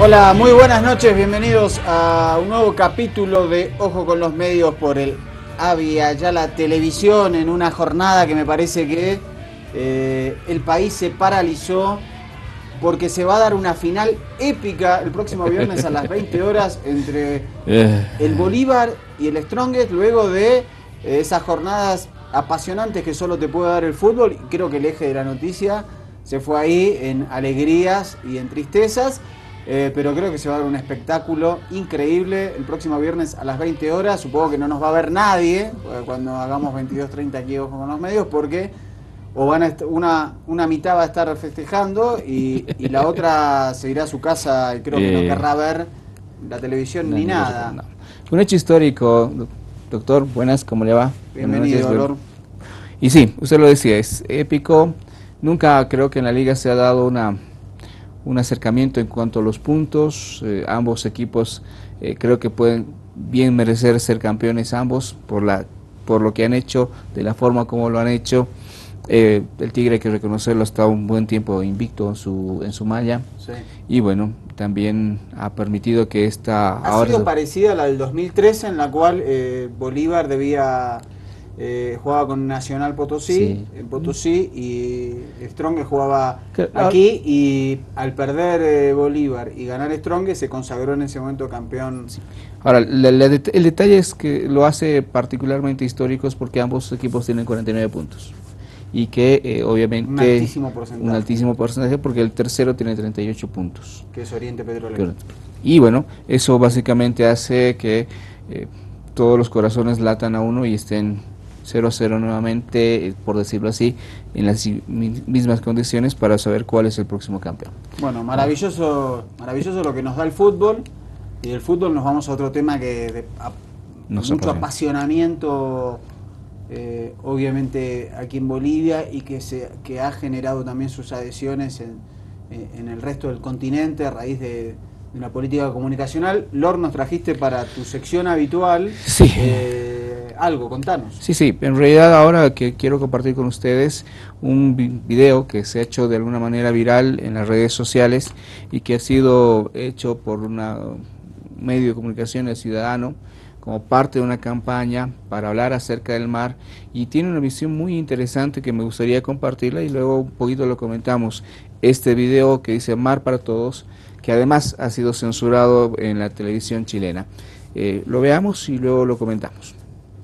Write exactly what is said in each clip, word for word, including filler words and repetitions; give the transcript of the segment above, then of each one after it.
Hola, muy buenas noches, bienvenidos a un nuevo capítulo de Ojo con los Medios por el Avia, ya la televisión, en una jornada que me parece que eh, el país se paralizó porque se va a dar una final épica el próximo viernes a las veinte horas entre el Bolívar y el Strongest, luego de eh, esas jornadas apasionantes que solo te puede dar el fútbol. Y creo que el eje de la noticia se fue ahí en alegrías y en tristezas. Eh, pero creo que se va a dar un espectáculo increíble el próximo viernes a las veinte horas. Supongo que no nos va a ver nadie cuando hagamos veintidós treinta aquí Ojo con los Medios, porque o van a una, una mitad va a estar festejando y, y la otra se irá a su casa y creo que eh, no querrá ver la televisión no, ni nada. No. Un hecho histórico, doctor. Buenas, ¿cómo le va? Bienvenido, doctor. Y sí, usted lo decía, es épico. Nunca creo que en la liga se ha dado una... un acercamiento en cuanto a los puntos. Eh, ambos equipos eh, creo que pueden bien merecer ser campeones ambos por la por lo que han hecho, de la forma como lo han hecho. Eh, el Tigre, hay que reconocerlo, ha estado un buen tiempo invicto en su en su malla. Sí. Y bueno, también ha permitido que esta... Ha ahora sido parecida a la del dos mil trece, en la cual eh, Bolívar debía... Eh, jugaba con Nacional Potosí, sí. en Potosí, y Strong jugaba aquí, y al perder eh, Bolívar y ganar Strong se consagró en ese momento campeón. Sí. Ahora, la, la det el detalle es que lo hace particularmente históricos porque ambos equipos tienen cuarenta y nueve puntos y que eh, obviamente un altísimo porcentaje. un altísimo porcentaje porque el tercero tiene treinta y ocho puntos, que es Oriente Petrolero. Y bueno, eso básicamente hace que eh, todos los corazones latan a uno y estén cero a cero nuevamente, por decirlo así, en las mismas condiciones para saber cuál es el próximo campeón. Bueno, maravilloso, maravilloso lo que nos da el fútbol, y del fútbol nos vamos a otro tema que de, a, mucho apasiona. apasionamiento, eh, obviamente aquí en Bolivia, y que, se, que ha generado también sus adhesiones en, en el resto del continente a raíz de, de una política comunicacional. Lord, nos trajiste para tu sección habitual. Sí. Eh, algo, contanos. Sí, sí, en realidad ahora que quiero compartir con ustedes un video que se ha hecho de alguna manera viral en las redes sociales y que ha sido hecho por un medio de comunicación El Ciudadano como parte de una campaña para hablar acerca del mar, y tiene una visión muy interesante que me gustaría compartirla y luego un poquito lo comentamos. Este video que dice Mar para Todos, que además ha sido censurado en la televisión chilena. Eh, lo veamos y luego lo comentamos.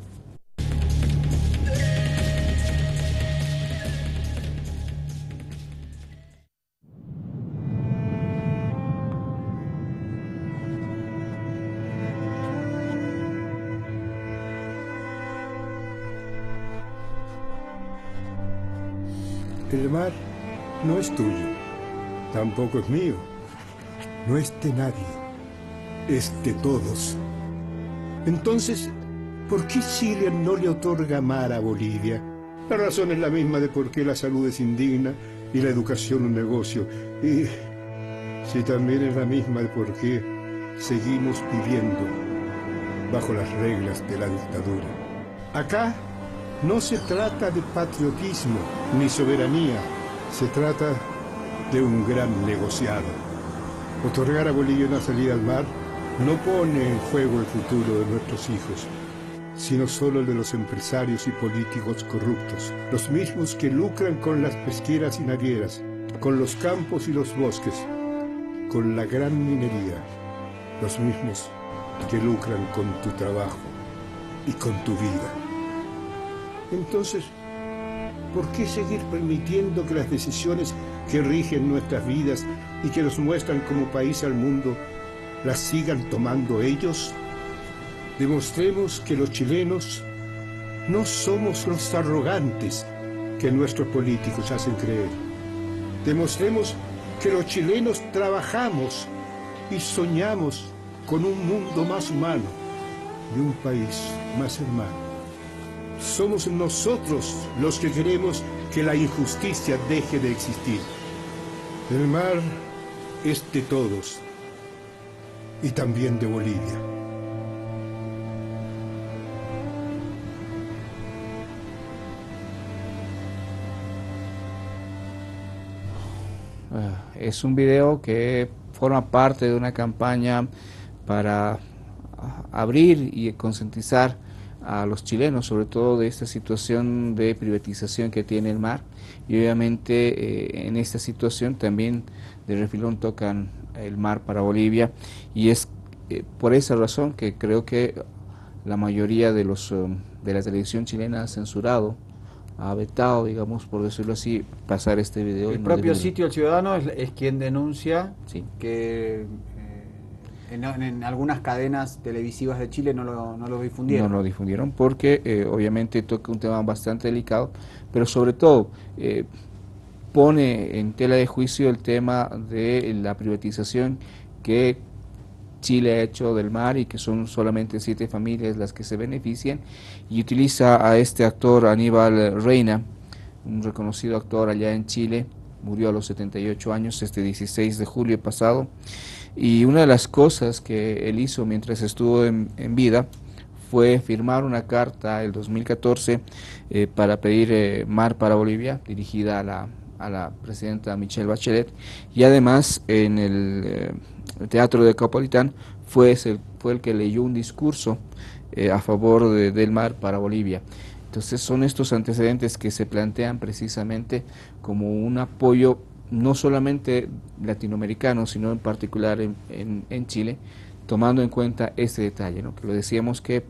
El mar no es tuyo, tampoco es mío, no es de nadie, es de todos. Entonces, ¿por qué Chile no le otorga mar a Bolivia? La razón es la misma de por qué la salud es indigna y la educación un negocio. Y sí, también es la misma de por qué seguimos viviendo bajo las reglas de la dictadura. Acá no se trata de patriotismo ni soberanía, se trata de un gran negociado. Otorgar a Bolivia una salida al mar no pone en juego el futuro de nuestros hijos, sino solo el de los empresarios y políticos corruptos, los mismos que lucran con las pesqueras y navieras, con los campos y los bosques, con la gran minería, los mismos que lucran con tu trabajo y con tu vida. Entonces, ¿por qué seguir permitiendo que las decisiones que rigen nuestras vidas y que nos muestran como país al mundo las sigan tomando ellos? Demostremos que los chilenos no somos los arrogantes que nuestros políticos hacen creer. Demostremos que los chilenos trabajamos y soñamos con un mundo más humano y un país más hermano. Somos nosotros los que queremos que la injusticia deje de existir. El mar es de todos y también de Bolivia. Es un video que forma parte de una campaña para abrir y concientizar a los chilenos, sobre todo de esta situación de privatización que tiene el mar, y obviamente eh, en esta situación también de refilón tocan el mar para Bolivia, y es eh, por esa razón que creo que la mayoría de los um, de la televisión chilena ha censurado, ha vetado, digamos, por decirlo así, pasar este video. El propio sitio El Ciudadano es, es quien denuncia sí. que En, en algunas cadenas televisivas de Chile no lo, no lo difundieron. No lo difundieron porque eh, obviamente toca un tema bastante delicado, pero sobre todo eh, pone en tela de juicio el tema de la privatización que Chile ha hecho del mar y que son solamente siete familias las que se benefician, y utiliza a este actor Aníbal Reina, un reconocido actor allá en Chile, murió a los setenta y ocho años este dieciséis de julio pasado. Y una de las cosas que él hizo mientras estuvo en, en vida fue firmar una carta el dos mil catorce eh, para pedir eh, Mar para Bolivia, dirigida a la, a la presidenta Michelle Bachelet, y además en el, eh, el Teatro de Caupolicán fue, el, fue el que leyó un discurso eh, a favor de, del mar para Bolivia. Entonces son estos antecedentes que se plantean precisamente como un apoyo no solamente latinoamericano, sino en particular en, en, en Chile, tomando en cuenta este detalle, ¿no? Que lo decíamos que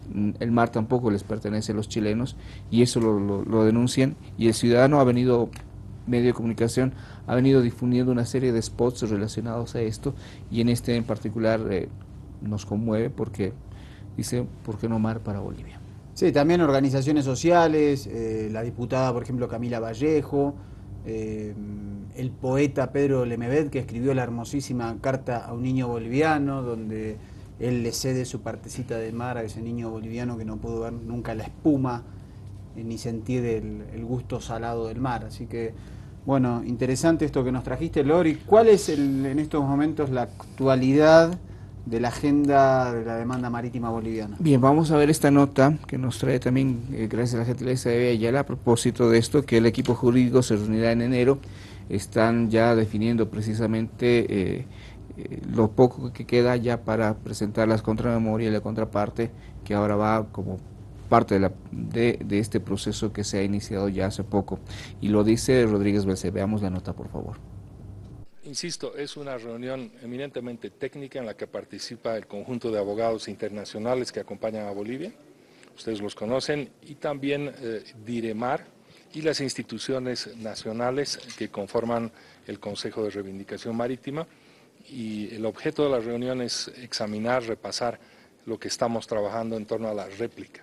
el mar tampoco les pertenece a los chilenos, y eso lo, lo, lo denuncian, y El Ciudadano ha venido, medio de comunicación, ha venido difundiendo una serie de spots relacionados a esto, y en este en particular eh, nos conmueve porque dice, ¿por qué no mar para Bolivia? Sí, también organizaciones sociales, eh, la diputada, por ejemplo, Camila Vallejo, eh, el poeta Pedro Lemebet, que escribió la hermosísima Carta a un niño boliviano, donde él le cede su partecita de mar a ese niño boliviano que no pudo ver nunca la espuma eh, ni sentir el, el gusto salado del mar. Así que, bueno, interesante esto que nos trajiste, Lori. ¿Cuál es el, en estos momentos la actualidad de la agenda de la demanda marítima boliviana? Bien, vamos a ver esta nota que nos trae también, eh, gracias a la gentileza de Ayala, a propósito de esto, que el equipo jurídico se reunirá en enero. Están ya definiendo precisamente eh, eh, lo poco que queda ya para presentar las contramemorias y la contraparte, que ahora va como parte de, la, de, de este proceso que se ha iniciado ya hace poco. Y lo dice Rodríguez Belcé. Veamos la nota, por favor. Insisto, es una reunión eminentemente técnica en la que participa el conjunto de abogados internacionales que acompañan a Bolivia, ustedes los conocen, y también eh, Diremar y las instituciones nacionales que conforman el Consejo de Reivindicación Marítima, y el objeto de la reunión es examinar, repasar lo que estamos trabajando en torno a la réplica.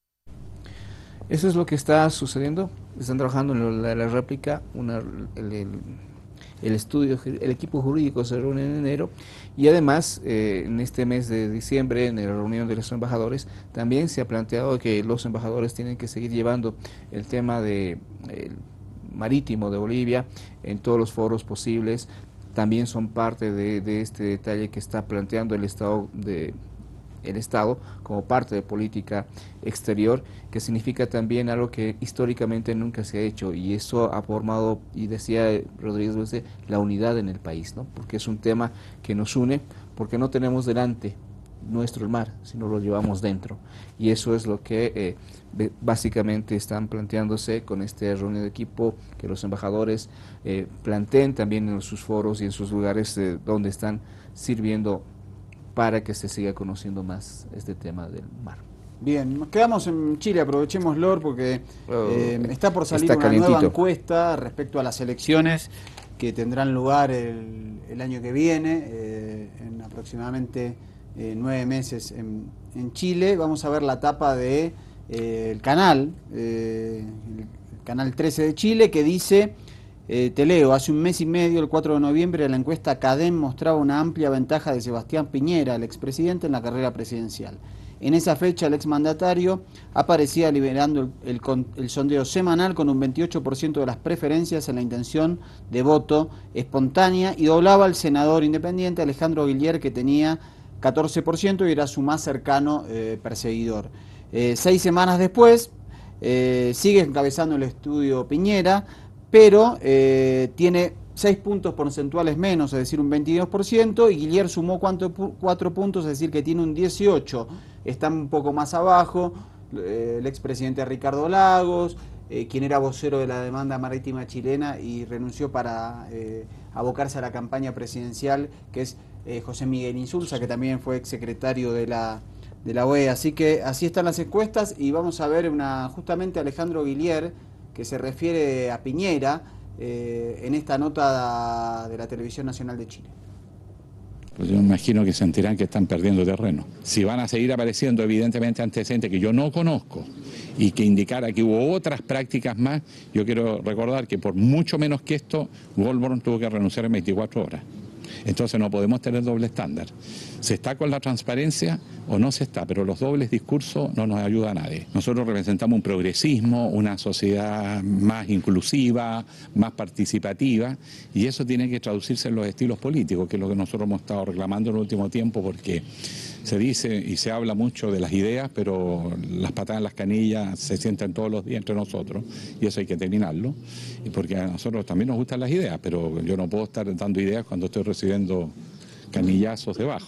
Eso es lo que está sucediendo, están trabajando en la, la réplica, una, el, el, el estudio, el equipo jurídico se reúne en enero, y además eh, en este mes de diciembre, en la reunión de los embajadores, también se ha planteado que los embajadores tienen que seguir llevando el tema de el marítimo de Bolivia en todos los foros posibles. También son parte de, de este detalle que está planteando el Estado de el Estado como parte de política exterior, que significa también algo que históricamente nunca se ha hecho, y eso ha formado, y decía Rodríguez Belcé, la unidad en el país, ¿no? Porque es un tema que nos une, porque no tenemos delante nuestro el mar, sino lo llevamos dentro, y eso es lo que eh, básicamente están planteándose con este reunión de equipo, que los embajadores eh, planteen también en sus foros y en sus lugares eh, donde están sirviendo, para que se siga conociendo más este tema del mar. Bien, nos quedamos en Chile, aprovechemos, Lor, porque oh, eh, está por salir está una calientito. nueva encuesta respecto a las elecciones que tendrán lugar el, el año que viene, eh, en aproximadamente eh, nueve meses en, en Chile. Vamos a ver la tapa de eh, el canal, eh, el canal trece de Chile, que dice... Eh, te leo, hace un mes y medio, el cuatro de noviembre, la encuesta Cadem mostraba una amplia ventaja de Sebastián Piñera, el expresidente, en la carrera presidencial. En esa fecha, el exmandatario aparecía liberando el, el, el sondeo semanal con un veintiocho por ciento de las preferencias en la intención de voto espontánea, y doblaba al senador independiente Alejandro Guillier, que tenía catorce por ciento y era su más cercano eh, perseguidor. Eh, seis semanas después, eh, sigue encabezando el estudio Piñera, pero eh, tiene seis puntos porcentuales menos, es decir, un veintidós por ciento, y Guillier sumó cuatro puntos, es decir, que tiene un dieciocho por ciento. Está un poco más abajo eh, el expresidente Ricardo Lagos, eh, quien era vocero de la demanda marítima chilena y renunció para eh, abocarse a la campaña presidencial, que es eh, José Miguel Insulza, que también fue exsecretario de la, de la O E A. Así que así están las encuestas, y vamos a ver una justamente Alejandro Guillier, que se refiere a Piñera, eh, en esta nota de la Televisión Nacional de Chile. Pues yo me imagino que sentirán que están perdiendo terreno. Si van a seguir apareciendo evidentemente antecedentes que yo no conozco y que indicara que hubo otras prácticas más, yo quiero recordar que por mucho menos que esto, Goldborn tuvo que renunciar en veinticuatro horas. Entonces no podemos tener doble estándar. ¿Se está con la transparencia o no se está? Pero los dobles discursos no nos ayuda a nadie. Nosotros representamos un progresismo, una sociedad más inclusiva, más participativa, y eso tiene que traducirse en los estilos políticos, que es lo que nosotros hemos estado reclamando en el último tiempo, porque se dice y se habla mucho de las ideas, pero las patadas en las canillas se sienten todos los días entre nosotros, y eso hay que terminarlo, y porque a nosotros también nos gustan las ideas, pero yo no puedo estar dando ideas cuando estoy recibiendo canillazos debajo.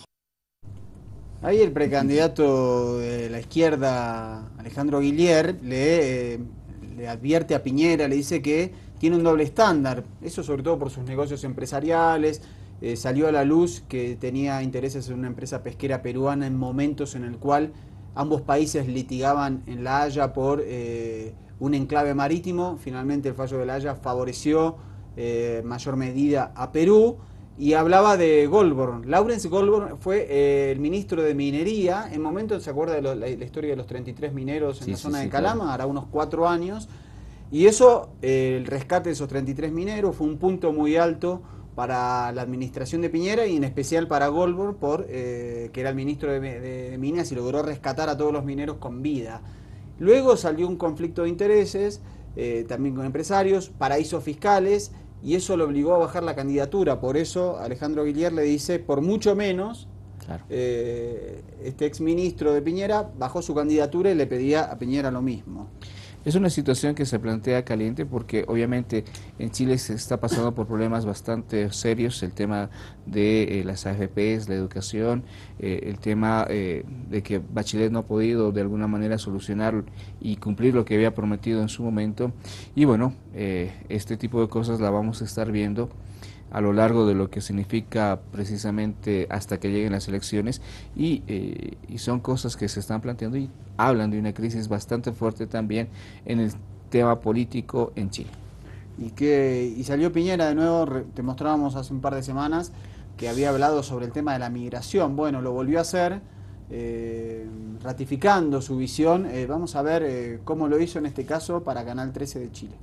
Ahí el precandidato de la izquierda, Alejandro Guillier, le, eh, le advierte a Piñera, le dice que tiene un doble estándar, eso sobre todo por sus negocios empresariales. Eh, salió a la luz que tenía intereses en una empresa pesquera peruana en momentos en el cual ambos países litigaban en La Haya por eh, un enclave marítimo. Finalmente el fallo de La Haya favoreció eh, en mayor medida a Perú, y hablaba de Goldborn. Lawrence Goldborn fue eh, el ministro de Minería en momentos, ¿se acuerda de lo, la, la historia de los treinta y tres mineros en sí, la sí, zona sí, de Calama? claro. Hará unos cuatro años, y eso, eh, el rescate de esos treinta y tres mineros fue un punto muy alto para la administración de Piñera, y en especial para Goldborn, por, eh, que era el ministro de, de, de Minas, y logró rescatar a todos los mineros con vida. Luego salió un conflicto de intereses, eh, también con empresarios, paraísos fiscales, y eso lo obligó a bajar la candidatura. Por eso Alejandro Guillier le dice, por mucho menos, claro. eh, este exministro de Piñera bajó su candidatura y le pedía a Piñera lo mismo. Es una situación que se plantea caliente porque obviamente en Chile se está pasando por problemas bastante serios, el tema de eh, las A F Pes, la educación, eh, el tema eh, de que Bachelet no ha podido de alguna manera solucionar y cumplir lo que había prometido en su momento, y bueno, eh, este tipo de cosas la vamos a estar viendo a lo largo de lo que significa precisamente hasta que lleguen las elecciones, y, eh, y son cosas que se están planteando y hablan de una crisis bastante fuerte también en el tema político en Chile. Y que y salió Piñera de nuevo, te mostrábamos hace un par de semanas que había hablado sobre el tema de la migración. Bueno, lo volvió a hacer, eh, ratificando su visión. Eh, vamos a ver eh, cómo lo hizo en este caso para Canal trece de Chile.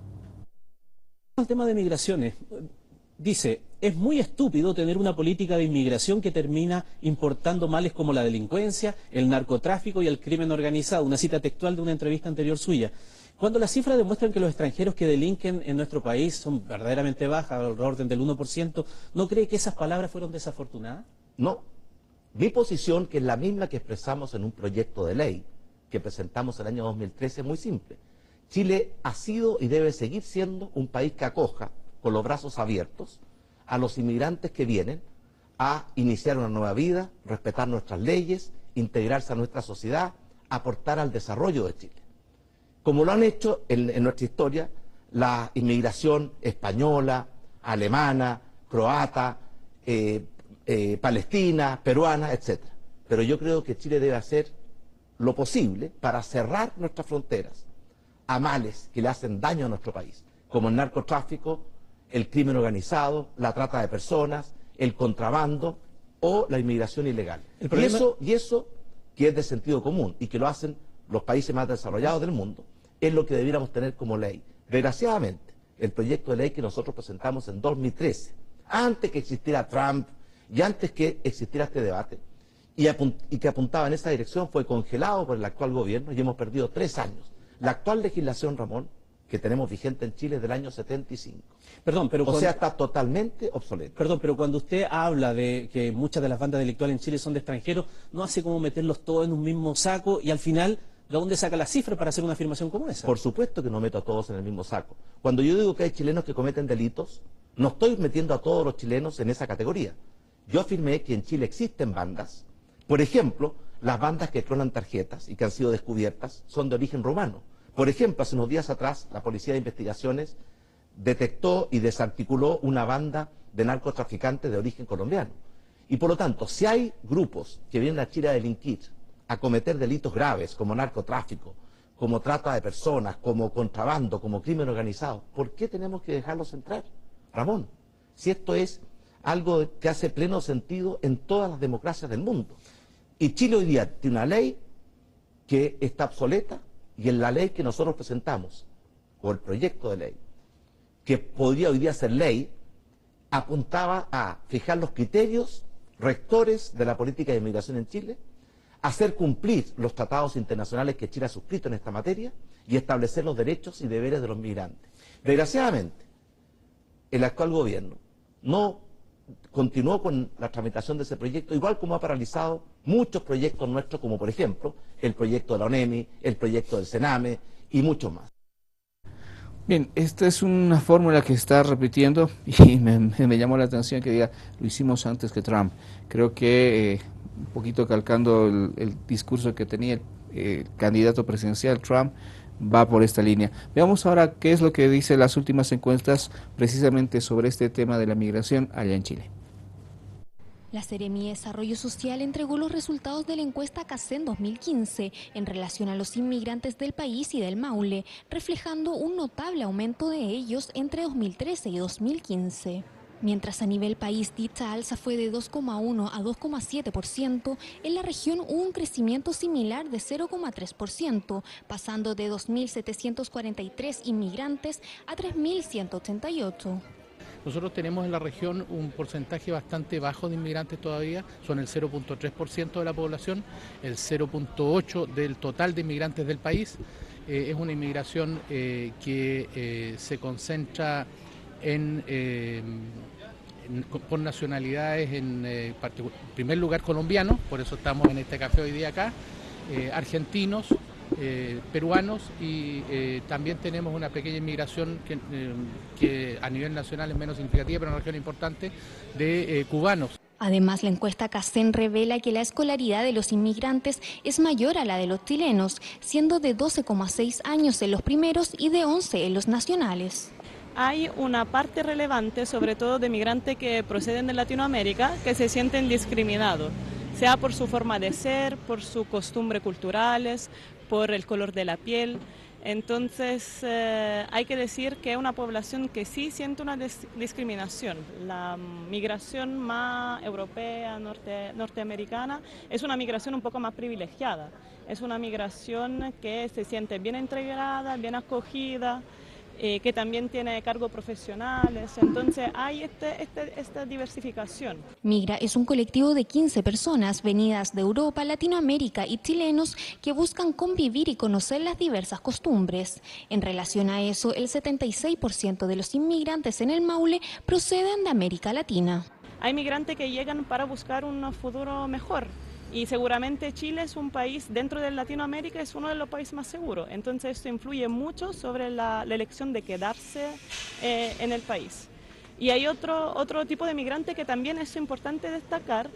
El tema de migraciones. Dice, es muy estúpido tener una política de inmigración que termina importando males como la delincuencia, el narcotráfico y el crimen organizado. Una cita textual de una entrevista anterior suya. Cuando las cifras demuestran que los extranjeros que delinquen en nuestro país son verdaderamente bajas, al orden del uno por ciento, ¿no cree que esas palabras fueron desafortunadas? No. Mi posición, que es la misma que expresamos en un proyecto de ley que presentamos el año dos mil trece, es muy simple. Chile ha sido y debe seguir siendo un país que acoja con los brazos abiertos a los inmigrantes que vienen a iniciar una nueva vida, respetar nuestras leyes, integrarse a nuestra sociedad, aportar al desarrollo de Chile. Como lo han hecho en, en nuestra historia la inmigración española, alemana, croata, eh, eh, palestina, peruana, etcétera. Pero yo creo que Chile debe hacer lo posible para cerrar nuestras fronteras a males que le hacen daño a nuestro país, como el narcotráfico, el crimen organizado, la trata de personas, el contrabando o la inmigración ilegal. El problema... y, eso, y eso, que es de sentido común y que lo hacen los países más desarrollados del mundo, es lo que debiéramos tener como ley. Desgraciadamente, el proyecto de ley que nosotros presentamos en dos mil trece, antes que existiera Trump y antes que existiera este debate, y, y que apuntaba en esa dirección, fue congelado por el actual gobierno y hemos perdido tres años. La actual legislación, Ramón, que tenemos vigente en Chile es del año setenta y cinco. Perdón, pero o cuando... sea, está totalmente obsoleto. Perdón, pero cuando usted habla de que muchas de las bandas delictuales en Chile son de extranjeros, ¿no hace como meterlos todos en un mismo saco y al final ¿De dónde saca la cifra para hacer una afirmación como esa? Por supuesto que no meto a todos en el mismo saco. Cuando yo digo que hay chilenos que cometen delitos, no estoy metiendo a todos los chilenos en esa categoría. Yo afirmé que en Chile existen bandas. Por ejemplo, las bandas que clonan tarjetas y que han sido descubiertas son de origen romano. Por ejemplo, hace unos días atrás, la Policía de Investigaciones detectó y desarticuló una banda de narcotraficantes de origen colombiano. Y por lo tanto, si hay grupos que vienen a Chile a delinquir, a cometer delitos graves como narcotráfico, como trata de personas, como contrabando, como crimen organizado, ¿por qué tenemos que dejarlos entrar, Ramón? Si esto es algo que hace pleno sentido en todas las democracias del mundo. Y Chile hoy día tiene una ley que está obsoleta, y en la ley que nosotros presentamos, o el proyecto de ley, que podría hoy día ser ley, apuntaba a fijar los criterios rectores de la política de inmigración en Chile, hacer cumplir los tratados internacionales que Chile ha suscrito en esta materia y establecer los derechos y deberes de los migrantes. Desgraciadamente, el actual gobierno no continuó con la tramitación de ese proyecto, igual como ha paralizado muchos proyectos nuestros, como por ejemplo el proyecto de la ONEMI, el proyecto del Sename y muchos más. Bien, esta es una fórmula que está repitiendo y me, me llamó la atención que diga, lo hicimos antes que Trump. Creo que eh, un poquito calcando el, el discurso que tenía el eh, candidato presidencial Trump, va por esta línea. Veamos ahora qué es lo que dicen las últimas encuestas precisamente sobre este tema de la migración allá en Chile. La Seremía de Desarrollo Social entregó los resultados de la encuesta CACEN dos mil quince en relación a los inmigrantes del país y del Maule, reflejando un notable aumento de ellos entre dos mil trece y dos mil quince. Mientras a nivel país dicha alza fue de dos coma uno a dos coma siete por ciento, en la región hubo un crecimiento similar de cero coma tres por ciento, pasando de dos mil setecientos cuarenta y tres inmigrantes a tres mil ciento ochenta y ocho. Nosotros tenemos en la región un porcentaje bastante bajo de inmigrantes todavía, son el cero punto tres por ciento de la población, el cero punto ocho por ciento del total de inmigrantes del país. Eh, es una inmigración eh, que eh, se concentra en, eh, en, por nacionalidades, en eh, primer lugar colombianos, por eso estamos en este café hoy día acá, eh, argentinos, Eh, peruanos y eh, también tenemos una pequeña inmigración que, eh, que a nivel nacional es menos significativa, pero en una región importante, de eh, cubanos. Además, la encuesta CACEN revela que la escolaridad de los inmigrantes es mayor a la de los chilenos, siendo de doce coma seis años en los primeros y de once en los nacionales. Hay una parte relevante, sobre todo de migrantes que proceden de Latinoamérica, que se sienten discriminados, sea por su forma de ser, por sus costumbres culturales, por el color de la piel. Entonces eh, hay que decir que es una población que sí siente una discriminación. La migración más europea, norte, norteamericana, es una migración un poco más privilegiada. Es una migración que se siente bien integrada, bien acogida, Eh, que también tiene cargos profesionales, entonces hay este, este, esta diversificación. Migra es un colectivo de quince personas venidas de Europa, Latinoamérica y chilenos que buscan convivir y conocer las diversas costumbres. En relación a eso, el setenta y seis por ciento de los inmigrantes en el Maule proceden de América Latina. Hay migrantes que llegan para buscar un futuro mejor. Y seguramente Chile es un país, dentro de Latinoamérica, es uno de los países más seguros. Entonces esto influye mucho sobre la, la elección de quedarse eh, en el país. Y hay otro, otro tipo de migrante que también es importante destacar,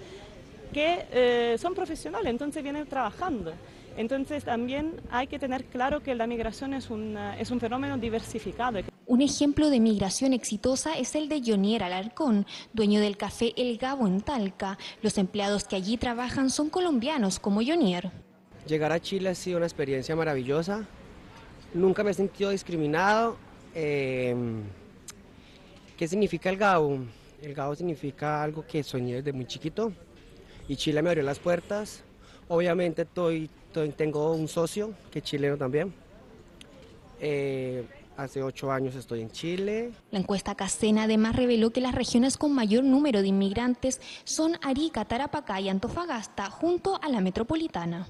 que eh, son profesionales, entonces vienen trabajando. Entonces también hay que tener claro que la migración es un, es un fenómeno diversificado. Un ejemplo de migración exitosa es el de Jonier Alarcón, dueño del café El Gabo en Talca. Los empleados que allí trabajan son colombianos como Jonier. Llegar a Chile ha sido una experiencia maravillosa. Nunca me he sentido discriminado. Eh, ¿Qué significa el Gabo? El Gabo significa algo que soñé desde muy chiquito y Chile me abrió las puertas. Obviamente estoy, estoy, tengo un socio que es chileno también. Eh, Hace ocho años estoy en Chile. La encuesta CACEN además reveló que las regiones con mayor número de inmigrantes son Arica, Tarapacá y Antofagasta, junto a la metropolitana.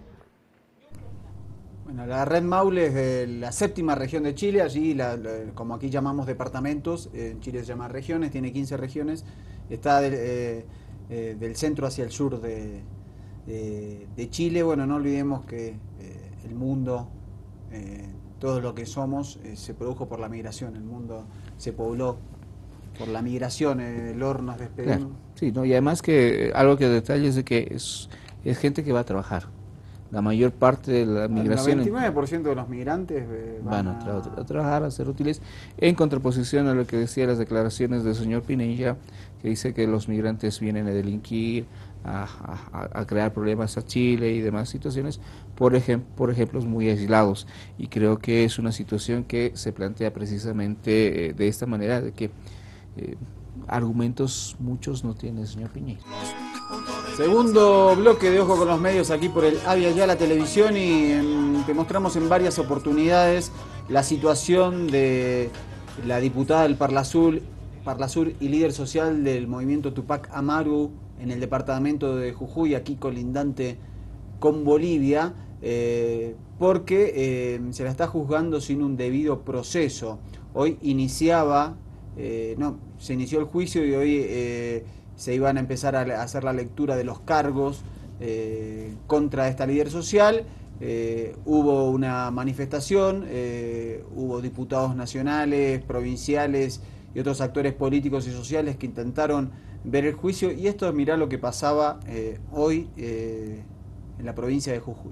Bueno, la red Maule es de la séptima región de Chile, allí, la, la, como aquí llamamos departamentos, en Chile se llama regiones, tiene quince regiones, está de, eh, eh, del centro hacia el sur de, de, de Chile. Bueno, no olvidemos que eh, el mundo, eh, todo lo que somos, eh, se produjo por la migración. El mundo se pobló por la migración. Eh, el horno nos despedimos. Claro, sí, ¿no? Y además que algo que detalle es de que es, es gente que va a trabajar. La mayor parte de la migración... El noventa y nueve por ciento de los migrantes eh, van, van a, tra a... a trabajar, a ser útiles, en contraposición a lo que decía las declaraciones del señor Pinilla, que dice que los migrantes vienen a delinquir, a, a, a crear problemas a Chile y demás situaciones, por, ejem por ejemplos muy aislados. Y creo que es una situación que se plantea precisamente eh, de esta manera, de que eh, argumentos muchos no tiene el señor Pinilla. Segundo bloque de Ojo con los Medios aquí por el Avia Yala Televisión, y en, te mostramos en varias oportunidades la situación de la diputada del Parlasur, Parlasur y líder social del movimiento Tupac Amaru en el departamento de Jujuy, aquí colindante con Bolivia, eh, porque eh, se la está juzgando sin un debido proceso. Hoy iniciaba, eh, no, se inició el juicio y hoy... Eh, se iban a empezar a hacer la lectura de los cargos eh, contra esta líder social. Eh, hubo una manifestación, eh, hubo diputados nacionales, provinciales y otros actores políticos y sociales que intentaron ver el juicio, y esto, mirá lo que pasaba eh, hoy eh, en la provincia de Jujuy.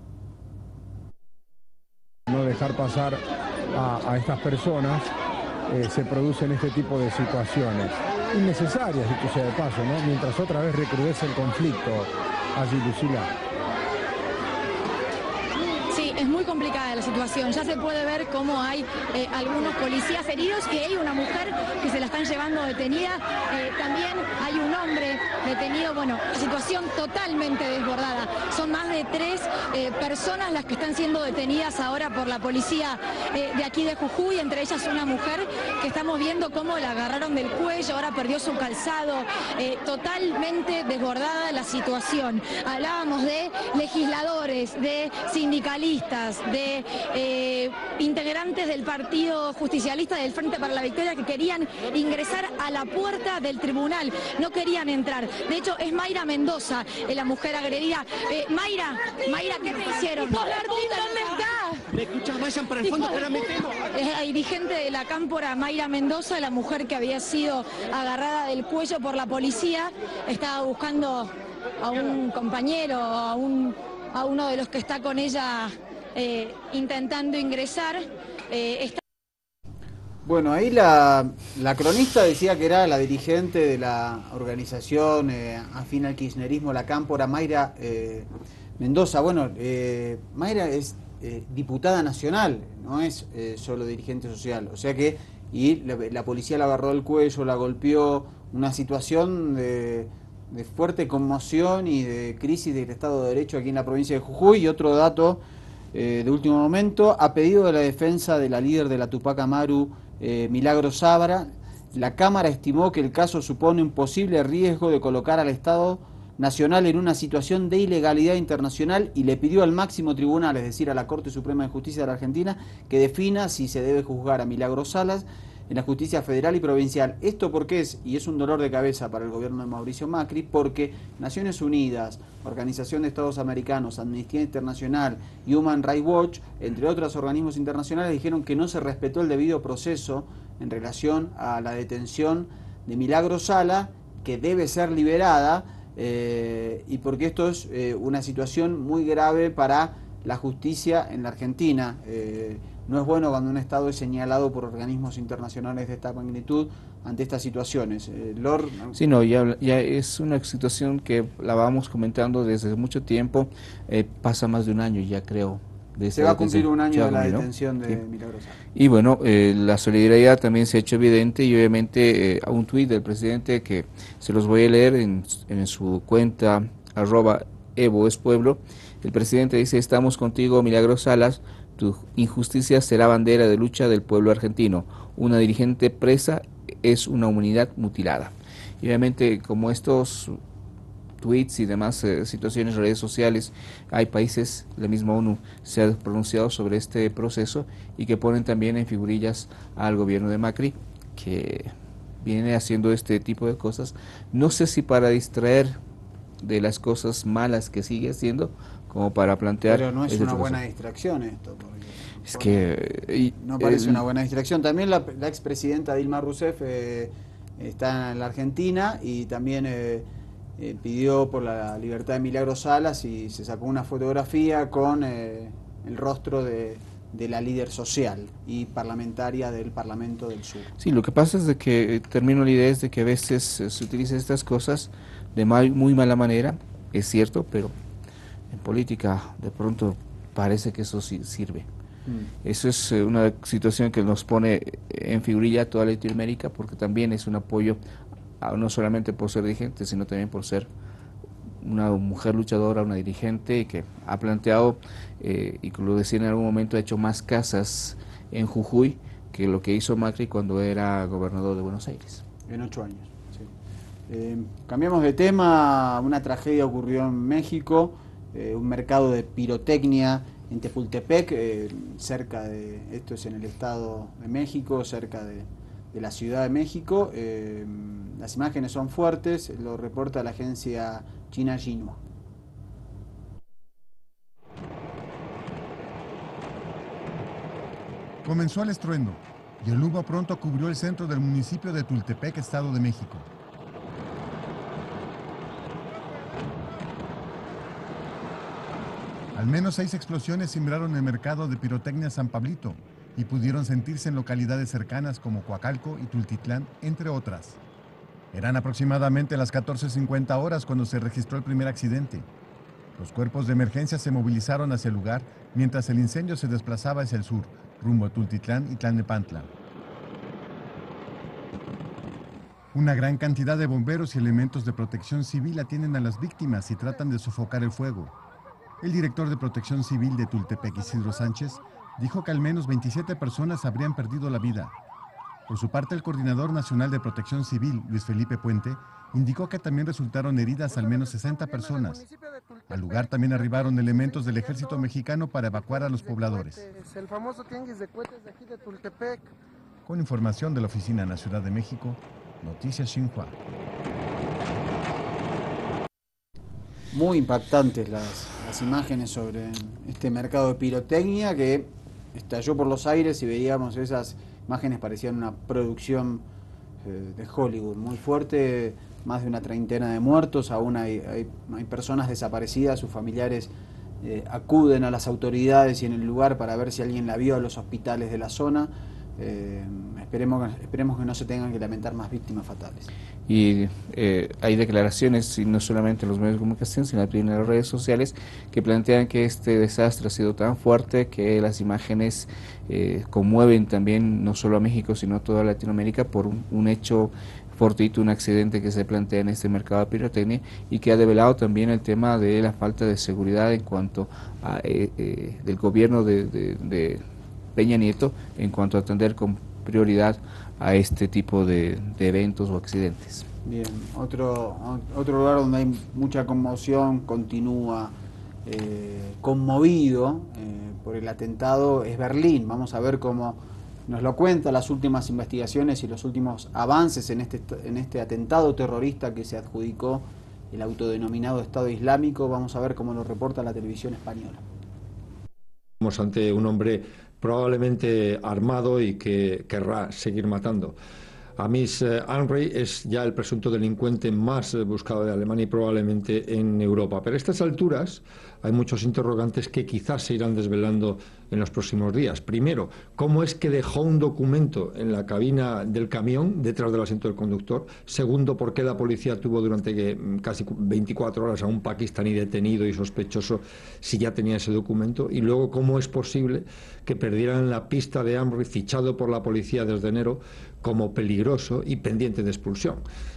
No dejar pasar a, a estas personas, eh, se producen este tipo de situaciones innecesarias, dicho sea de paso, ¿no? Mientras otra vez recrudece el conflicto allí, Lucila. Sí, es muy complicada la situación. Ya se puede ver cómo hay eh, algunos policías heridos y hay una mujer que se la están llevando detenida. Eh, también hay un hombre detenido. Bueno, situación totalmente desbordada. Son más de tres eh, personas las que están siendo detenidas ahora por la policía eh, de aquí de Jujuy, entre ellas una mujer que estamos viendo cómo la agarraron del cuello, ahora perdió su calzado. Eh, totalmente desbordada la situación. Hablábamos de legisladores, de sindicalistas, de eh, integrantes del Partido Justicialista del Frente para la Victoria que querían ingresar a la puerta del tribunal, no querían entrar. De hecho, es Mayra Mendoza, eh, la mujer agredida. Eh, Mayra, Mayra, ¿qué te hicieron? ¿Dónde está? ¿Me escuchan? Vayan para el fondo, que la metemos. Es la dirigente de la cámpora, Mayra Mendoza, la mujer que había sido agarrada del cuello por la policía, estaba buscando a un compañero, a, un, a uno de los que está con ella eh, intentando ingresar. Eh, está... Bueno, ahí la, la cronista decía que era la dirigente de la organización eh, afín al kirchnerismo, la cámpora, Mayra eh, Mendoza. Bueno, eh, Mayra es eh, diputada nacional, no es eh, solo dirigente social, o sea que, y la, la policía la agarró del cuello, la golpeó, una situación de, de fuerte conmoción y de crisis del Estado de Derecho aquí en la provincia de Jujuy. Y otro dato eh, de último momento, a pedido de la defensa de la líder de la Tupac Amaru, eh, Milagros Sabra, la Cámara estimó que el caso supone un posible riesgo de colocar al Estado Nacional en una situación de ilegalidad internacional y le pidió al máximo tribunal, es decir, a la Corte Suprema de Justicia de la Argentina, que defina si se debe juzgar a Milagros Salas en la justicia federal y provincial. Esto porque es, y es un dolor de cabeza para el gobierno de Mauricio Macri, porque Naciones Unidas, Organización de Estados Americanos, Amnistía Internacional y Human Rights Watch, entre otros organismos internacionales, dijeron que no se respetó el debido proceso en relación a la detención de Milagros Sala, que debe ser liberada, eh, y porque esto es eh, una situación muy grave para la justicia en la Argentina. Eh, no es bueno cuando un Estado es señalado por organismos internacionales de esta magnitud ante estas situaciones. Eh, Lord... Sí, no, ya, ya es una situación que la vamos comentando desde mucho tiempo, eh, pasa más de un año ya creo. De se va a cumplir un año ya de la cumplió, detención de sí. Milagros Sala. Y bueno, eh, la solidaridad también se ha hecho evidente y obviamente eh, a un tuit del presidente que se los voy a leer en, en su cuenta arroba Evo es Pueblo. El presidente dice: estamos contigo, Milagros Salas, tu injusticia será bandera de lucha del pueblo argentino. Una dirigente presa es una humanidad mutilada. Y obviamente, como estos tweets y demás eh, situaciones, redes sociales, hay países, la misma ONU se ha pronunciado sobre este proceso y que ponen también en figurillas al gobierno de Macri, que viene haciendo este tipo de cosas, no sé si para distraer de las cosas malas que sigue haciendo, como para plantear... Pero no es este una tipo de buena cosas. distracción esto. Porque, es que... Y, no parece el, una buena distracción. También la, la expresidenta Dilma Rousseff eh, está en la Argentina y también eh, eh, pidió por la libertad de Milagros Salas y se sacó una fotografía con eh, el rostro de, de la líder social y parlamentaria del Parlamento del Sur. Sí, lo que pasa es de que, eh, termino la idea, es de que a veces eh, se utilizan estas cosas de mal, muy mala manera, es cierto, pero en política de pronto parece que eso sí sirve. Mm. Eso es eh, una situación que nos pone en figurilla a toda Latinoamérica, porque también es un apoyo, a, no solamente por ser dirigente, sino también por ser una mujer luchadora, una dirigente que ha planteado, eh, y como lo decía en algún momento, ha hecho más casas en Jujuy que lo que hizo Macri cuando era gobernador de Buenos Aires. En ocho años, sí. Eh, cambiamos de tema. Una tragedia ocurrió en México, eh, un mercado de pirotecnia en Tepultepec, eh, cerca de, esto es en el Estado de México, cerca de, de la Ciudad de México. Eh, las imágenes son fuertes, lo reporta la agencia china Xinhua. Comenzó el estruendo y el humo pronto cubrió el centro del municipio de Tultepec, Estado de México. Al menos seis explosiones cimbraron el mercado de pirotecnia San Pablito y pudieron sentirse en localidades cercanas como Coacalco y Tultitlán, entre otras. Eran aproximadamente las catorce cincuenta horas cuando se registró el primer accidente. Los cuerpos de emergencia se movilizaron hacia el lugar mientras el incendio se desplazaba hacia el sur, rumbo a Tultitlán y Tlalnepantla. Una gran cantidad de bomberos y elementos de protección civil atienden a las víctimas y tratan de sofocar el fuego. El director de Protección Civil de Tultepec, Isidro Sánchez, dijo que al menos veintisiete personas habrían perdido la vida. Por su parte, el Coordinador Nacional de Protección Civil, Luis Felipe Puente, indicó que también resultaron heridas al menos sesenta personas. Al lugar también arribaron elementos del ejército mexicano para evacuar a los pobladores. El famoso tianguis de cohetes de aquí de Tultepec. Con información de la Oficina en la Ciudad de México, Noticias Xinhua. Muy impactantes las, las imágenes sobre este mercado de pirotecnia que estalló por los aires y veíamos esas imágenes, parecían una producción eh, de Hollywood muy fuerte, más de una treintena de muertos, aún hay, hay, hay personas desaparecidas, sus familiares eh, acuden a las autoridades y en el lugar para ver si alguien la vio, a los hospitales de la zona. Eh, esperemos, esperemos que no se tengan que lamentar más víctimas fatales. Y eh, hay declaraciones, y no solamente en los medios de comunicación, sino también en las redes sociales, que plantean que este desastre ha sido tan fuerte que las imágenes eh, conmueven también no solo a México, sino a toda Latinoamérica por un, un hecho fortuito, un accidente que se plantea en este mercado de pirotecnia y que ha develado también el tema de la falta de seguridad en cuanto a eh, eh, del gobierno de, de, de Peña Nieto en cuanto a atender con prioridad a este tipo de, de eventos o accidentes. Bien, otro, otro lugar donde hay mucha conmoción, continúa eh, conmovido eh, por el atentado, es Berlín. Vamos a ver cómo nos lo cuentan las últimas investigaciones y los últimos avances en este, en este atentado terrorista que se adjudicó el autodenominado Estado Islámico. Vamos a ver cómo lo reporta la televisión española. Estamos ante un hombre probablemente armado y que querrá seguir matando. Amis eh, Henry es ya el presunto delincuente más eh, buscado de Alemania y probablemente en Europa. Pero a estas alturas hay muchos interrogantes que quizás se irán desvelando en los próximos días. Primero, ¿cómo es que dejó un documento en la cabina del camión detrás del asiento del conductor? Segundo, ¿por qué la policía tuvo durante que, casi veinticuatro horas a un pakistaní detenido y sospechoso si ya tenía ese documento? Y luego, ¿cómo es posible que perdieran la pista de Henry, fichado por la policía desde enero, como peligroso y pendiente de expulsión?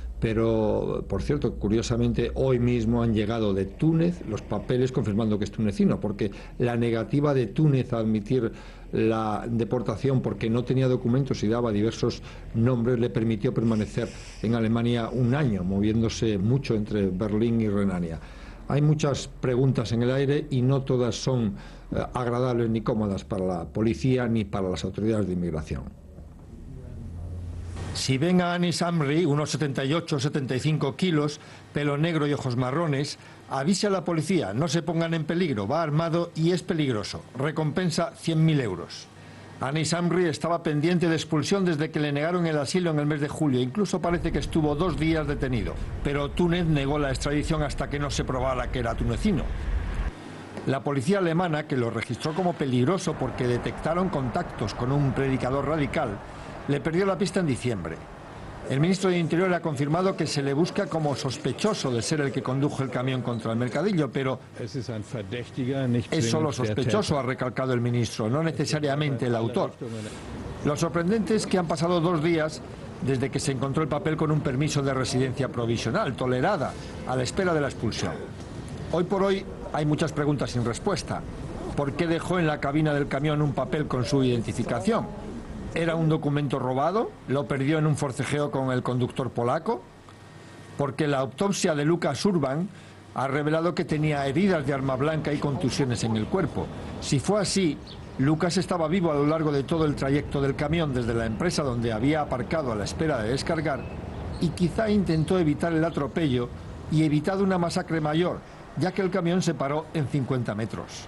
Pero, por cierto, curiosamente, hoy mismo han llegado de Túnez los papeles confirmando que es tunecino, porque la negativa de Túnez a admitir la deportación porque no tenía documentos y daba diversos nombres le permitió permanecer en Alemania un año, moviéndose mucho entre Berlín y Renania. Hay muchas preguntas en el aire y no todas son eh, agradables ni cómodas para la policía ni para las autoridades de inmigración. Si ven a Anis Amri, unos setenta y ocho o setenta y cinco kilos, pelo negro y ojos marrones, avise a la policía, no se pongan en peligro, va armado y es peligroso. Recompensa cien mil euros. Anis Amri estaba pendiente de expulsión desde que le negaron el asilo en el mes de julio. Incluso parece que estuvo dos días detenido. Pero Túnez negó la extradición hasta que no se probara que era tunecino. La policía alemana, que lo registró como peligroso porque detectaron contactos con un predicador radical, le perdió la pista en diciembre. El ministro de Interior ha confirmado que se le busca como sospechoso de ser el que condujo el camión contra el mercadillo, pero es solo sospechoso, ha recalcado el ministro, no necesariamente el autor. Lo sorprendente es que han pasado dos días desde que se encontró el papel con un permiso de residencia provisional, tolerada, a la espera de la expulsión. Hoy por hoy hay muchas preguntas sin respuesta. ¿Por qué dejó en la cabina del camión un papel con su identificación? ¿Era un documento robado? ¿Lo perdió en un forcejeo con el conductor polaco? Porque la autopsia de Lucas Urban ha revelado que tenía heridas de arma blanca y contusiones en el cuerpo. Si fue así, Lucas estaba vivo a lo largo de todo el trayecto del camión desde la empresa donde había aparcado a la espera de descargar y quizá intentó evitar el atropello y evitado una masacre mayor, ya que el camión se paró en cincuenta metros.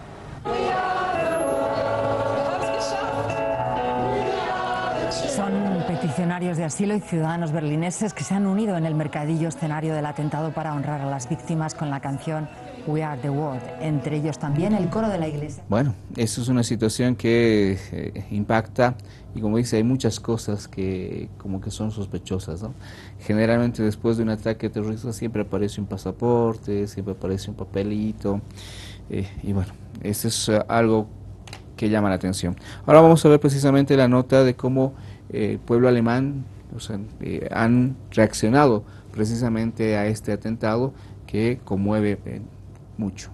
Son peticionarios de asilo y ciudadanos berlineses que se han unido en el mercadillo escenario del atentado para honrar a las víctimas con la canción We Are the World, entre ellos también el coro de la iglesia. Bueno, eso es una situación que eh, impacta y, como dice, hay muchas cosas que como que son sospechosas, ¿no? Generalmente después de un ataque terrorista siempre aparece un pasaporte, siempre aparece un papelito eh, y bueno, eso es uh, algo que llama la atención. Ahora vamos a ver precisamente la nota de cómo eh, el pueblo alemán, o sea, eh, han reaccionado precisamente a este atentado que conmueve eh, mucho.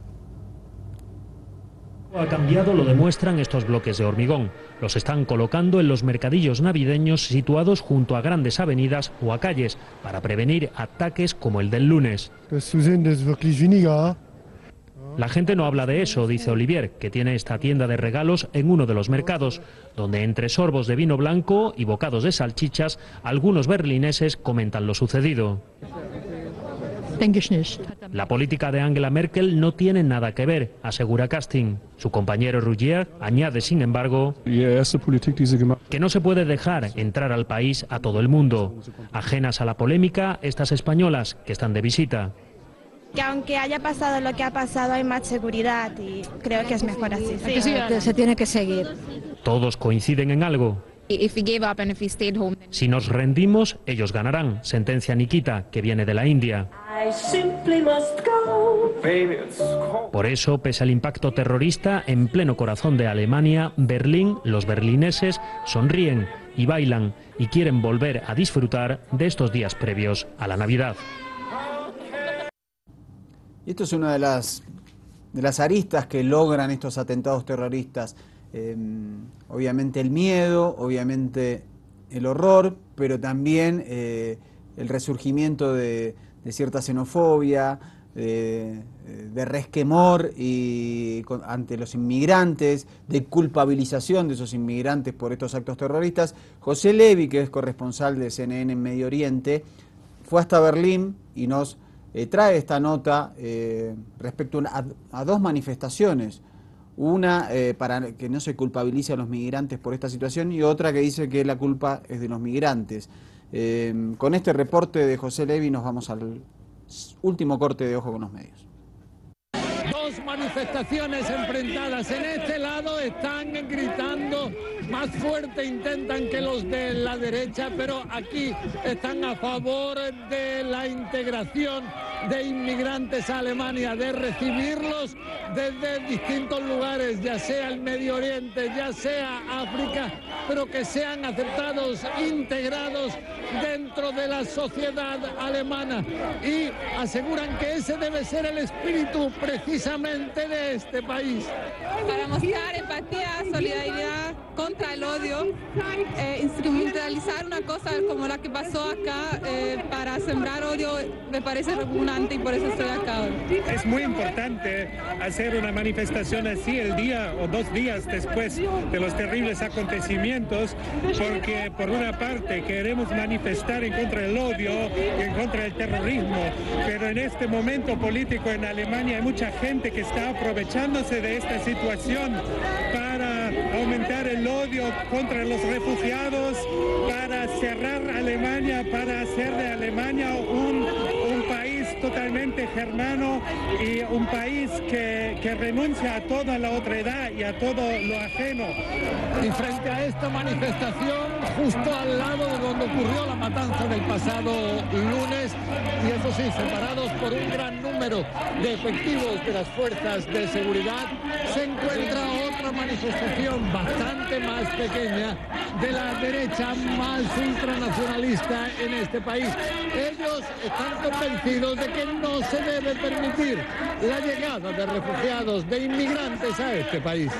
Ha cambiado, lo demuestran estos bloques de hormigón. Los están colocando en los mercadillos navideños situados junto a grandes avenidas o a calles para prevenir ataques como el del lunes. La gente no habla de eso, dice Olivier, que tiene esta tienda de regalos en uno de los mercados, donde entre sorbos de vino blanco y bocados de salchichas, algunos berlineses comentan lo sucedido. La política de Angela Merkel no tiene nada que ver, asegura Casting. Su compañero Rougier añade, sin embargo, que no se puede dejar entrar al país a todo el mundo. Ajenas a la polémica, estas españolas que están de visita. Que aunque haya pasado lo que ha pasado, hay más seguridad y creo que es mejor así. Sí, sí, se tiene que seguir. Todos coinciden en algo. Si nos rendimos, ellos ganarán, sentencia Nikita, que viene de la India. Por eso, pese al impacto terrorista, en pleno corazón de Alemania, Berlín, los berlineses sonríen y bailan y quieren volver a disfrutar de estos días previos a la Navidad. Y esto es una de las, de las aristas que logran estos atentados terroristas. Eh, obviamente el miedo, obviamente el horror, pero también eh, el resurgimiento de, de cierta xenofobia, de, de resquemor y, con, ante los inmigrantes, de culpabilización de esos inmigrantes por estos actos terroristas. José Levi, que es corresponsal de C N N en Medio Oriente, fue hasta Berlín y nos eh, trae esta nota eh, respecto a, a dos manifestaciones. Una eh, para que no se culpabilice a los migrantes por esta situación y otra que dice que la culpa es de los migrantes. Eh, con este reporte de José Levi nos vamos al último corte de Ojo con los Medios. Dos manifestaciones enfrentadas. En este lado están gritando más fuerte, intentan que los de la derecha, pero aquí están a favor de la integración de inmigrantes a Alemania, de recibirlos desde distintos lugares, ya sea el Medio Oriente, ya sea África, pero que sean aceptados, integrados dentro de la sociedad alemana y aseguran que ese debe ser el espíritu precisamente de este país. Para mostrar empatía, solidaridad contra el odio, eh, instrumentalizar una cosa como la que pasó acá eh, para sembrar odio me parece repugnante y por eso estoy acá hoy. Es muy importante hacer una manifestación así el día o dos días después de los terribles acontecimientos, porque por una parte queremos manifestar en contra del odio y en contra del terrorismo, pero en este momento político en Alemania hay mucha gente que está aprovechándose de esta situación para aumentar el odio contra los refugiados, para cerrar Alemania, para hacer de Alemania un, un país totalmente germano y un país que, que renuncia a toda la otredad y a todo lo ajeno. Y frente a esta manifestación, justo al lado de donde ocurrió la matanza del pasado lunes, y eso sí, separados por un gran número de efectivos de las fuerzas de seguridad, se encuentra otra manifestación bastante más pequeña de la derecha más ultranacionalista en este país. Ellos están convencidos de que no se debe permitir la llegada de refugiados, de inmigrantes a este país.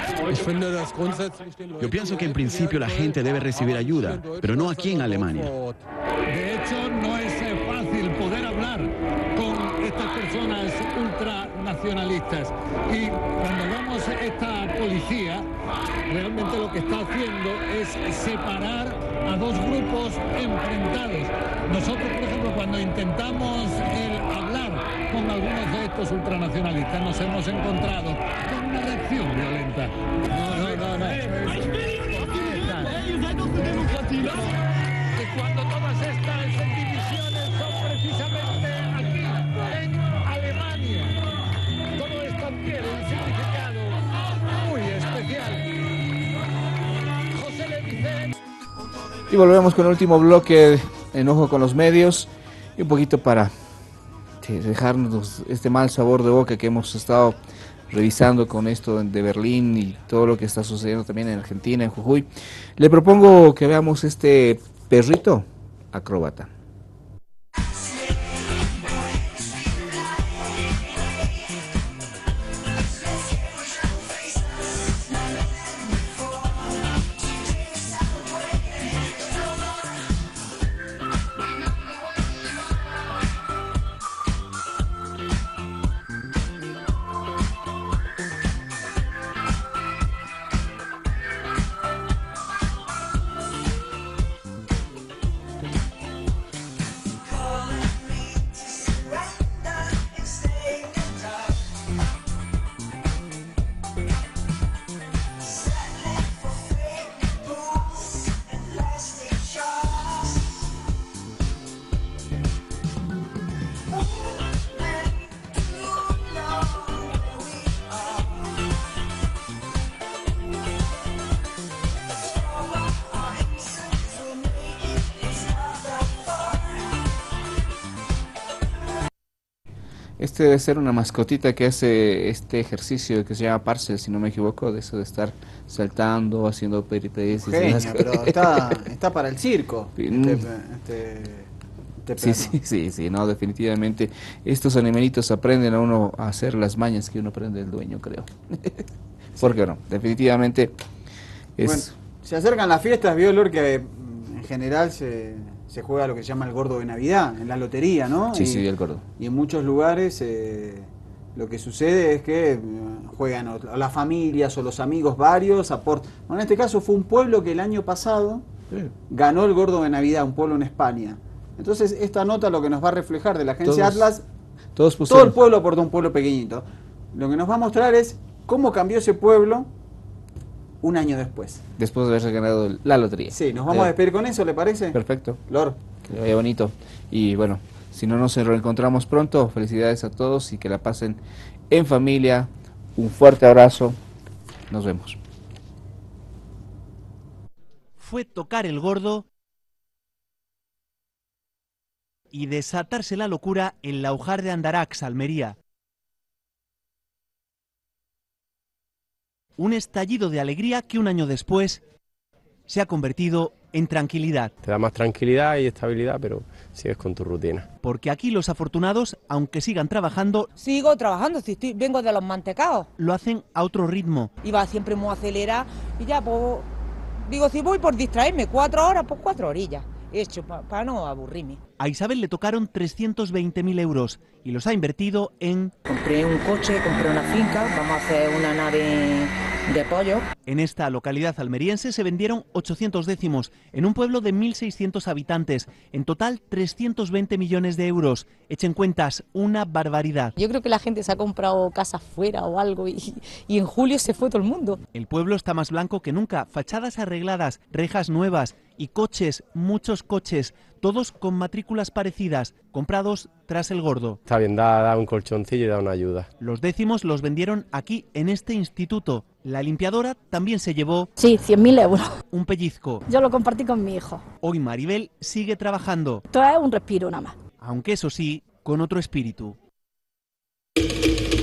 Yo pienso que en principio la gente debe recibir ayuda, pero no aquí en Alemania. De hecho, no es fácil poder hablar con estas personas ultranacionalistas. Y cuando vemos esta policía, realmente lo que está haciendo es separar a dos grupos enfrentados. Nosotros, por ejemplo, cuando intentamos el hablar con algunos de estos ultranacionalistas, nos hemos encontrado con una reacción violenta. No, no, no, no. Y cuando todas estas divisiones son precisamente aquí, en Alemania, todo esto adquiere un significado muy especial. José le dice... Y volvemos con el último bloque en Ojo con los Medios y un poquito para dejarnos este mal sabor de boca que hemos estado revisando con esto de Berlín y todo lo que está sucediendo también en Argentina, en Jujuy. Le propongo que veamos este perrito acróbata. Este debe ser una mascotita que hace este ejercicio que se llama Parcel, si no me equivoco, de eso de estar saltando, haciendo peripecias. Genio, pero está, está para el circo. Este, este, este sí, sí, sí, sí, no, definitivamente. Estos animalitos aprenden a uno a hacer las mañas que uno aprende del dueño, creo. ¿Por qué no? Definitivamente es... Bueno, se acercan las fiestas, vio Lor, que en general se... se juega lo que se llama el gordo de Navidad, en la lotería, ¿no? Sí, y, sí, el gordo. Y en muchos lugares eh, lo que sucede es que eh, juegan o las familias o los amigos varios, aportan. Bueno, en este caso fue un pueblo que el año pasado sí. ganó el gordo de Navidad, un pueblo en España. Entonces esta nota lo que nos va a reflejar de la agencia todos, Atlas, todos todo el pueblo aportó un pueblo pequeñito. Lo que nos va a mostrar es cómo cambió ese pueblo un año después. Después de haberse ganado la lotería. Sí, nos vamos eh, a despedir con eso, ¿le parece? Perfecto. Lor. Que vaya bonito. Y bueno, si no nos reencontramos pronto, felicidades a todos y que la pasen en familia. Un fuerte abrazo. Nos vemos. Fue tocar el gordo y desatarse la locura en la Laujar de Andarax, Almería. Un estallido de alegría que un año después se ha convertido en tranquilidad. Te da más tranquilidad y estabilidad, pero sigues con tu rutina. Porque aquí los afortunados, aunque sigan trabajando... Sigo trabajando, si estoy, vengo de los mantecaos. Lo hacen a otro ritmo. Iba siempre muy acelerada y ya, pues, digo, si voy por distraerme cuatro horas, pues cuatro orillas. He hecho para pa no aburrirme. A Isabel le tocaron trescientos veinte mil euros y los ha invertido en... Compré un coche, compré una finca, vamos a hacer una nave de pollo. En esta localidad almeriense se vendieron ochocientos décimos en un pueblo de mil seiscientos habitantes. En total trescientos veinte millones de euros. Echen cuentas, una barbaridad. Yo creo que la gente se ha comprado casas fuera o algo y, y en julio se fue todo el mundo. El pueblo está más blanco que nunca. Fachadas arregladas, rejas nuevas y coches, muchos coches, todos con matrículas parecidas, comprados tras el gordo. Está bien, da, da un colchoncillo y da una ayuda. Los décimos los vendieron aquí, en este instituto. La limpiadora también se llevó... Sí, cien mil euros. Un pellizco. Yo lo compartí con mi hijo. Hoy Maribel sigue trabajando. Esto es un respiro nada más. Aunque eso sí, con otro espíritu.